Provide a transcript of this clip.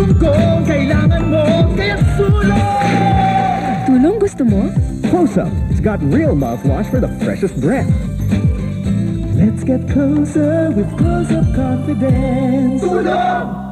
Kung kailangan mo, kaya sulong! Tulong gusto mo? Close Up. It's got real mouthwash for the freshest breath. Let's get closer with Close Up Confidence. Tulong!